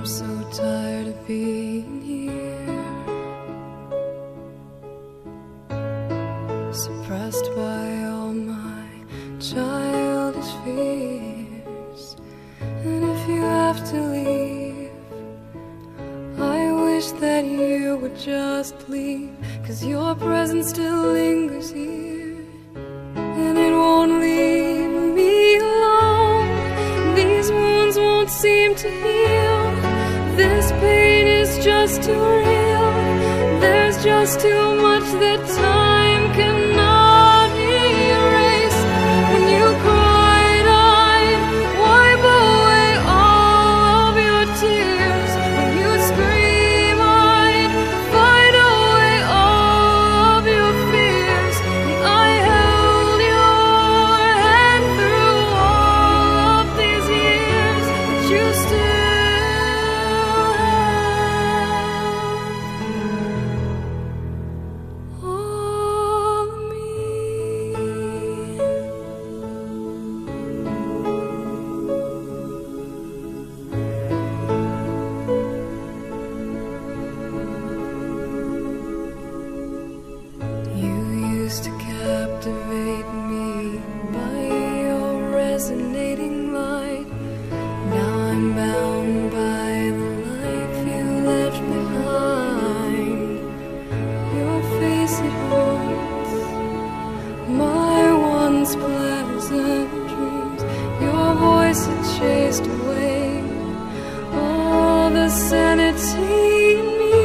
I'm so tired of being here, suppressed by all my childish fears. And if you have to leave, I wish that you would just leave, 'cause your presence still lingers here, and it won't leave me alone. These wounds won't seem to heal. This pain is just too real. There's just too much that time cannot erase. When you cried, I'd wipe away all of your tears. When you scream, I'd fight away all of your fears. And I held your hand through all of these years, but you still to captivate me by your resonating light. Now I'm bound by the life you left behind. Your face, it haunts my once pleasant dreams. Your voice, it chased away all the sanity in me.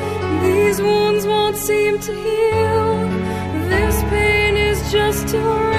These wounds won't seem to heal. This pain is just too real.